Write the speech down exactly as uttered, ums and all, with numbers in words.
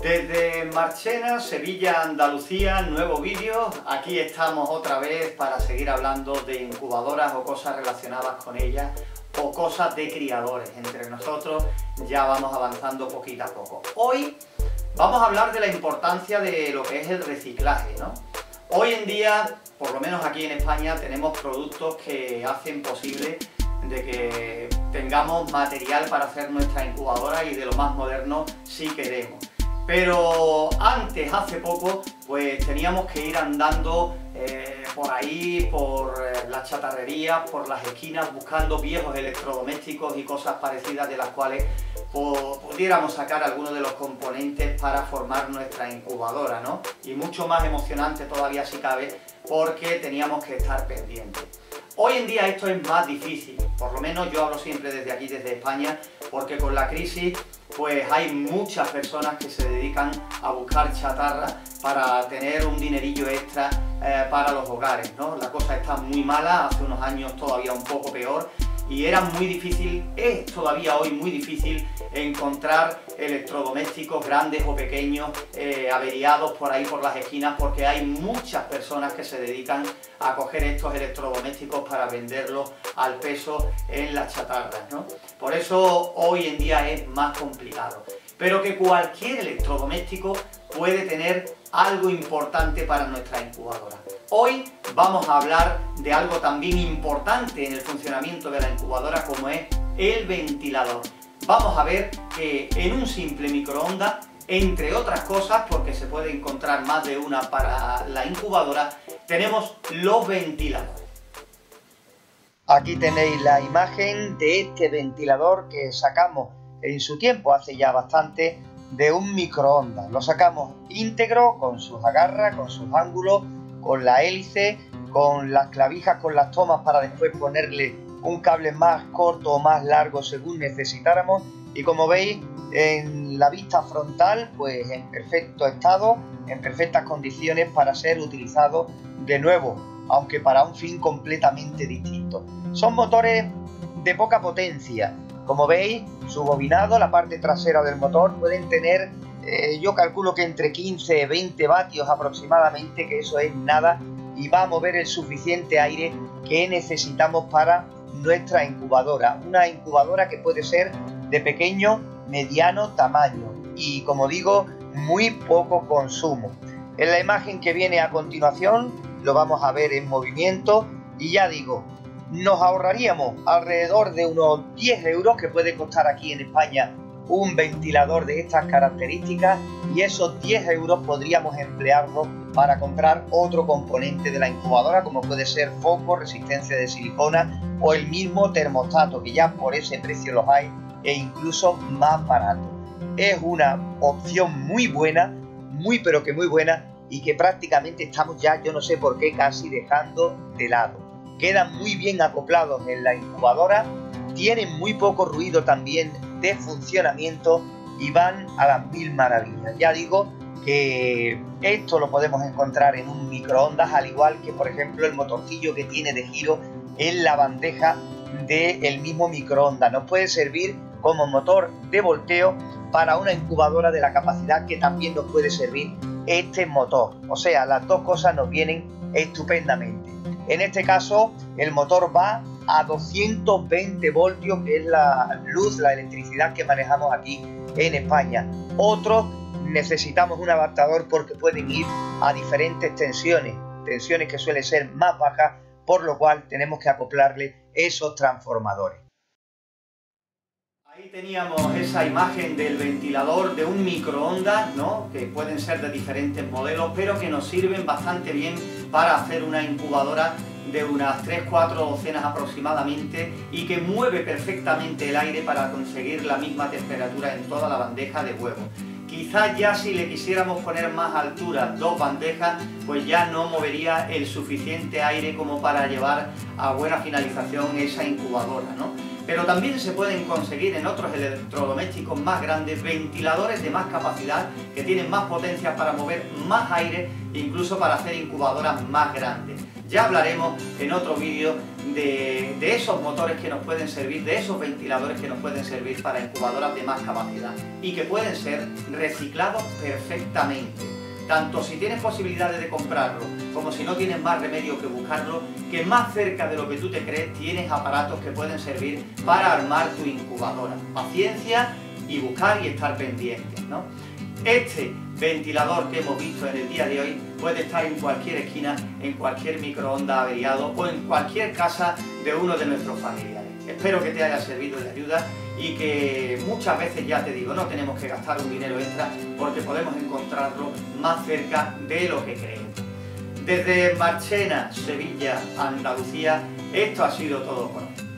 Desde Marchena, Sevilla, Andalucía, nuevo vídeo. Aquí estamos otra vez para seguir hablando de incubadoras o cosas relacionadas con ellas o cosas de criadores. Entre nosotros ya vamos avanzando poquito a poco. Hoy vamos a hablar de la importancia de lo que es el reciclaje, ¿no? Hoy en día, por lo menos aquí en España, tenemos productos que hacen posible de que tengamos material para hacer nuestra incubadora y de lo más moderno si queremos. Pero antes, hace poco, pues teníamos que ir andando eh, por ahí, por eh, las chatarrerías, por las esquinas, buscando viejos electrodomésticos y cosas parecidas de las cuales pues, pudiéramos sacar algunos de los componentes para formar nuestra incubadora, ¿no? Y mucho más emocionante todavía si cabe, porque teníamos que estar pendientes. Hoy en día esto es más difícil, por lo menos yo hablo siempre desde aquí, desde España, porque con la crisis pues hay muchas personas que se dedican a buscar chatarra para tener un dinerillo extra eh, para los hogares, ¿no? La cosa está muy mala, hace unos años todavía un poco peor, y era muy difícil, es todavía hoy muy difícil encontrar electrodomésticos grandes o pequeños eh, averiados por ahí por las esquinas, porque hay muchas personas que se dedican a coger estos electrodomésticos para venderlos al peso en las chatarras, ¿no? Por eso hoy en día es más complicado. Pero que cualquier electrodoméstico puede tener algo importante para nuestra incubadora. Hoy vamos a hablar de algo también importante en el funcionamiento de la incubadora, como es el ventilador. Vamos a ver que en un simple microondas, entre otras cosas, porque se puede encontrar más de una para la incubadora, tenemos los ventiladores. Aquí tenéis la imagen de este ventilador que sacamos en su tiempo, hace ya bastante, de un microondas. Lo sacamos íntegro, con sus agarras, con sus ángulos, con la hélice, con las clavijas, con las tomas para después ponerle un cable más corto o más largo según necesitáramos. Y como veis, en la vista frontal, pues en perfecto estado, en perfectas condiciones para ser utilizado de nuevo, aunque para un fin completamente distinto. Son motores de poca potencia. Como veis, su bobinado, la parte trasera del motor, pueden tener, eh, yo calculo que entre quince y veinte vatios aproximadamente, que eso es nada, y va a mover el suficiente aire que necesitamos para nuestra incubadora. Una incubadora que puede ser de pequeño, mediano tamaño y, como digo, muy poco consumo. En la imagen que viene a continuación lo vamos a ver en movimiento y ya digo, nos ahorraríamos alrededor de unos diez euros que puede costar aquí en España un ventilador de estas características, y esos diez euros podríamos emplearlos para comprar otro componente de la incubadora, como puede ser foco, resistencia de silicona o el mismo termostato, que ya por ese precio los hay e incluso más barato. Es una opción muy buena, muy pero que muy buena, y que prácticamente estamos ya, yo no sé por qué, casi dejando de lado. Quedan muy bien acoplados en la incubadora, tienen muy poco ruido también de funcionamiento y van a las mil maravillas. Ya digo que esto lo podemos encontrar en un microondas, al igual que por ejemplo el motorcillo que tiene de giro en la bandeja del mismo microondas. Nos puede servir como motor de volteo para una incubadora de la capacidad que también nos puede servir este motor. O sea, las dos cosas nos vienen estupendamente. En este caso, el motor va a doscientos veinte voltios, que es la luz, la electricidad que manejamos aquí en España. Otros necesitamos un adaptador porque pueden ir a diferentes tensiones, tensiones que suelen ser más bajas, por lo cual tenemos que acoplarle esos transformadores. Ahí teníamos esa imagen del ventilador de un microondas, ¿no? Que pueden ser de diferentes modelos, pero que nos sirven bastante bien para hacer una incubadora de unas tres cuatro docenas aproximadamente, y que mueve perfectamente el aire para conseguir la misma temperatura en toda la bandeja de huevo. Quizás ya si le quisiéramos poner más altura, dos bandejas, pues ya no movería el suficiente aire como para llevar a buena finalización esa incubadora, ¿no? Pero también se pueden conseguir en otros electrodomésticos más grandes ventiladores de más capacidad, que tienen más potencia para mover más aire, incluso para hacer incubadoras más grandes. Ya hablaremos en otro vídeo de, de esos motores que nos pueden servir, de esos ventiladores que nos pueden servir para incubadoras de más capacidad y que pueden ser reciclados perfectamente. Tanto si tienes posibilidades de comprarlo, como si no tienes más remedio que buscarlo, que más cerca de lo que tú te crees tienes aparatos que pueden servir para armar tu incubadora. Paciencia y buscar y estar pendientes, ¿no? Este ventilador que hemos visto en el día de hoy puede estar en cualquier esquina, en cualquier microondas averiado o en cualquier casa de uno de nuestros familiares. Espero que te haya servido de ayuda y que muchas veces, ya te digo, no tenemos que gastar un dinero extra porque podemos encontrarlo más cerca de lo que creemos. Desde Marchena, Sevilla, Andalucía, esto ha sido todo por hoy.